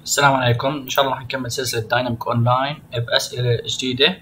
السلام عليكم. إن شاء الله راح نكمل سلسلة دايناميك أونلاين بأسئلة جديدة.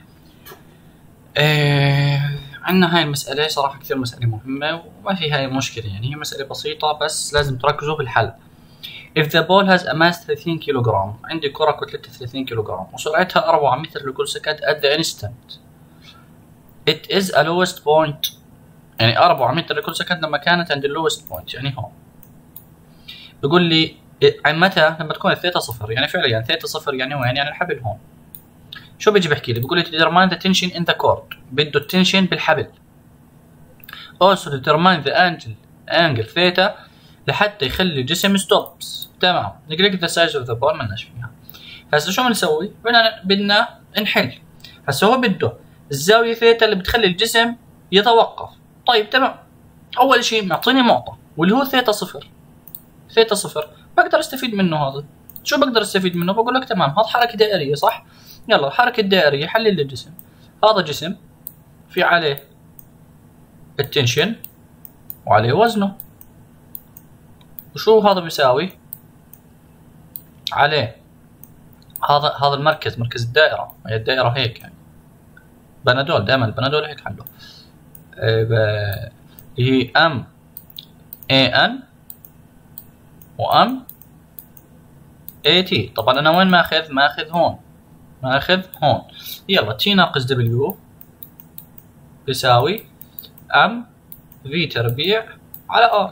عندنا هاي المسألة صراحة كثير مسألة مهمة وما في هاي مشكلة، يعني هي مسألة بسيطة بس لازم تركزوا في الحل. If the ball has a mass 30 كيلوغرام، عندي كرة كتلتها 30 كيلوغرام وسرعتها 4 متر لكل سكند at the instant it is a lowest point، يعني 4 متر لكل سكند لما كانت عند اللوست بوينت، يعني هون بيقول لي عن متى لما تكون الثيتا صفر، يعني فعليا ثيتا صفر يعني وين؟ يعني الحبل هون. شو بيجي بحكي لي؟ بيقول لي determine the tension in the cord، بده التنشن بالحبل. also determine the angle ثيتا لحتى يخلي الجسم ستوبس. تمام. neglect the size of the ball، مالناش فيها. هسه شو بنسوي؟ بدنا نحل. هسه هو بده الزاوية ثيتا اللي بتخلي الجسم يتوقف. طيب تمام. أول شيء معطيني معطى واللي هو ثيتا صفر. ثيتا صفر بقدر استفيد منه. هذا شو بقدر استفيد منه؟ بقول لك تمام، هذا حركة دائرية صح؟ يلا الحركة الدائرية حلل للجسم. هذا جسم في عليه التنشن وعليه وزنه، وشو هذا بيساوي؟ عليه هذا المركز، مركز الدائرة، هي الدائرة هيك يعني. بنادول دائما البنادول هيك حله. هي ام اي ان وام اي تي. طبعا انا وين ماخذ هون، ماخذ هون. يلا تي ناقص دبليو بيساوي ام في تربيع على ار.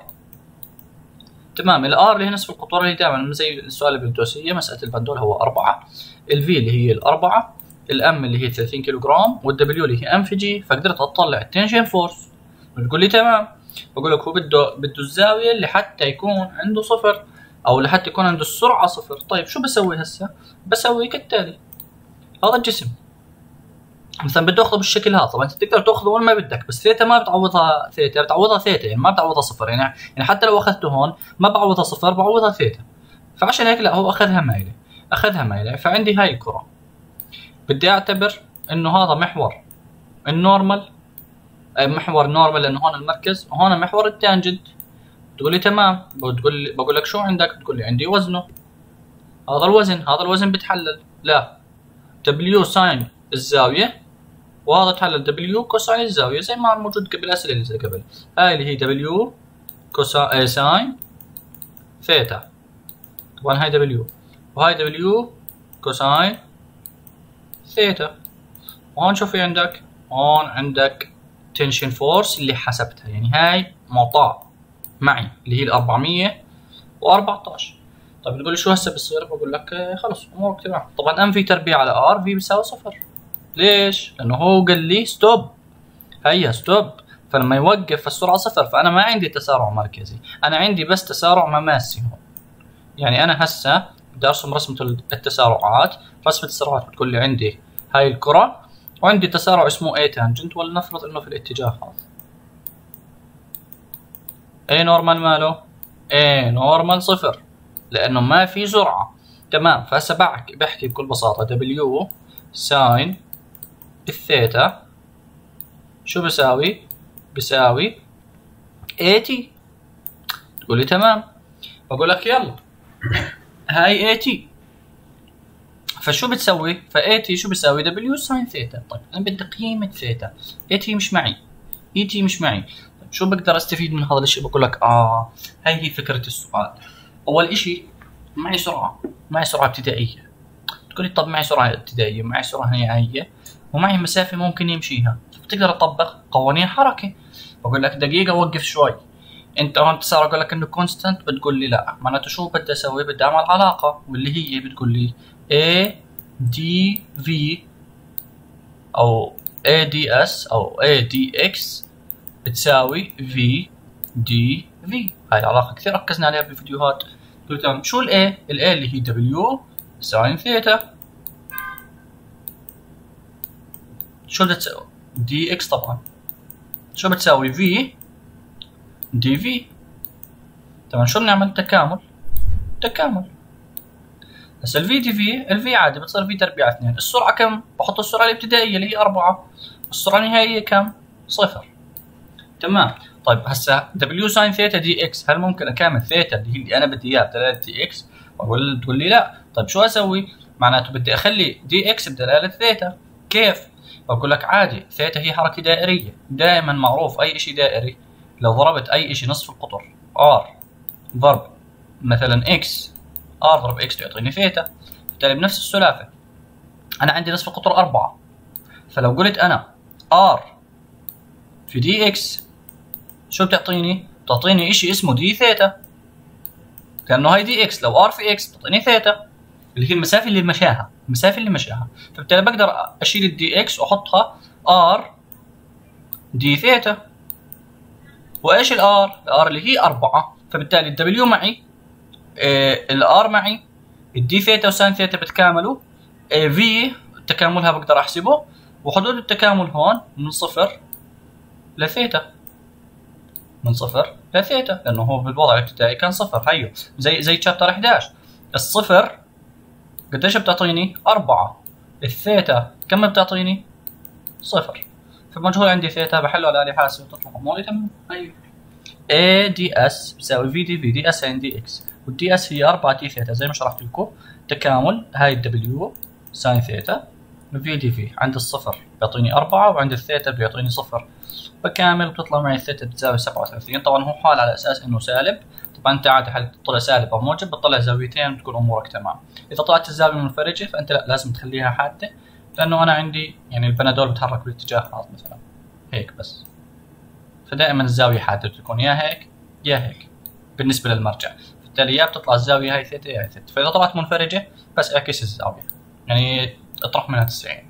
تمام. الار اللي هي نصف القطور، اللي دائما زي السؤال البندوسية مسألة البندول هو 4، الفي اللي هي الأربعة، الام اللي هي 30 كيلوغرام، والدبليو اللي هي ام في جي. فقدرت اطلع التنشن فورس. بتقول لي تمام. بقول لك هو بده الزاوية اللي حتى يكون عنده صفر او لحتى يكون عنده السرعة صفر. طيب شو بسوي هسه؟ بسوي كالتالي. هذا الجسم مثلا بده اخذه بالشكل هذا. طبعا انت تقدر تاخذه وين ما بدك، بس ثيتا ما بتعوضها ثيتا، بتعوضها ثيتا، يعني ما بتعوضها صفر. يعني حتى لو اخذته هون ما بعوضها صفر، بعوضها ثيتا. فعشان هيك لا، هو اخذها مايله. فعندي هاي الكرة بدي اعتبر انه هذا محور النورمال، محور نورمال لانه هون المركز وهون محور التانجنت. تقول لي تمام. بقول لك شو عندك؟ تقول لي عندي وزنه. هذا الوزن بتحلل لا دبليو ساين الزاويه، وهذا تحلل دبليو كوساين الزاويه زي ما موجود بالاسئله اللي زي قبل. هاي اللي هي دبليو ساين ثيتا. طبعا هاي دبليو وهاي دبليو كوساين ثيتا. وهون شو في عندك؟ هون عندك تنشن فورس اللي حسبتها، يعني هاي معطاة معي اللي هي ال 414. طيب تقول لي شو هسه بصير؟ بقول لك خلص امورك تمام. طبعا ام في تربيع على ار في بيساوي صفر. ليش؟ لانه هو قال لي ستوب، هيا ستوب. فلما يوقف السرعه صفر، فانا ما عندي تسارع مركزي، انا عندي بس تسارع مماسي هون. يعني انا هسه بدي ارسم رسمه التسارعات. رسمه التسارعات بتقول لي عندي هاي الكره وعندي تسارع اسمه A تانجنت، ولنفرض انه في الاتجاه هذا. A نورمال ماله؟ A نورمال صفر لانه ما في سرعة. تمام. فهسه بحكي بكل بساطة W ساين الثيتا شو بيساوي؟ بيساوي AT. تقول لي تمام. بقول لك يلا هاي AT. فشو بتسوي؟ فAT شو بيساوي؟ W ساين ثيتا. طيب انا بدي قيمة ثيتا. AT مش معي، ET مش معي. طيب شو بقدر استفيد من هذا الشيء؟ بقول لك هاي هي فكرة السؤال. اول اشي معي سرعة ابتدائية. تقول لي طب معي سرعة ابتدائية، معي سرعة نهائية، ومعي مسافة ممكن يمشيها، بتقدر تطبق قوانين حركة. بقول لك دقيقة وقف شوي. انت هون تسارع اقول لك انه كونستانت، بتقول لي لا. معناته شو بدي اسوي؟ بدي اعمل علاقة، واللي هي بتقول لي A دي في او A دي اس او A دي اكس تساوي في دي في. هاي العلاقة كثير ركزنا عليها بالفيديوهات. قلت تمام. شو الاي اللي هي دبليو ساين ثيتا. شو بتساوي؟ دي اكس. طبعا شو بتساوي؟ في دي في. تمام. شو بنعمل؟ تكامل. هسه الفي دي في، الفي عادي بتصير في تربيع 2. السرعة كم؟ بحط السرعة الابتدائية اللي هي 4، السرعة النهائية كم؟ 0. تمام. طيب هسه دبليو ساين ثيتا دي اكس، هل ممكن اكامل ثيتا اللي انا بدي اياها بدلاله دي اكس؟ تقول لي لا. طيب شو اسوي؟ معناته بدي اخلي دي اكس بدلاله ثيتا. كيف؟ بقول لك عادي، ثيتا هي حركه دائريه، دائما معروف اي شيء دائري لو ضربت اي شيء نصف القطر ار ضرب مثلا اكس، ار ضرب اكس يعطيني ثيتا. بالتالي بنفس السلافه انا عندي نصف القطر 4، فلو قلت انا ار في دي اكس شو بتعطيني؟ بتعطيني شيء اسمه دي ثيتا، لانه هاي دي اكس، لو ار في اكس بتعطيني ثيتا اللي هي المسافه اللي مشاها، فبالتالي بقدر اشيل الدي اكس واحطها ار دي ثيتا. وايش الار اللي هي 4، فبالتالي الدبليو معي، الار معي، الدي ثيتا وساين ثيتا بتكاملوا، في تكاملها بقدر احسبه، وحدود التكامل هون من صفر لثيتا، من صفر لثيتا، لانه هو بالوضع الابتدائي كان صفر. هيو زي شابتر 11 الصفر قديش بتعطيني؟ 4. الثيتا كم بتعطيني؟ صفر. فمجهول عندي ثيتا، بحله على آلة حاسبة وتطلع اموري تمام. هيو A دي اس بيساوي في دي في دي اس ساين دي اكس، والدي اس هي 4 دي ثيتا زي ما شرحت لكم. تكامل هاي الدبليو ساين ثيتا في دي في، عند الصفر بيعطيني 4 وعند الثيتا بيعطيني صفر، بكامل بتطلع معي الثيتا بتساوي 37. طبعا هو حال على اساس انه سالب، طبعا انت عادي حال طلع سالب او موجب بتطلع زاويتين بتكون امورك تمام. اذا طلعت الزاويه منفرجه فانت لا لازم تخليها حاده، لانه انا عندي يعني البنادول بتحرك باتجاه خاص مثلا هيك بس، فدائما الزاويه حاده بتكون يا هيك يا هيك بالنسبه للمرجع. بالتالي يا بتطلع الزاويه هاي ثيتا يا هاي ثيتا، فاذا طلعت منفرجه بس اعكس الزاويه، يعني اطرح منها 90.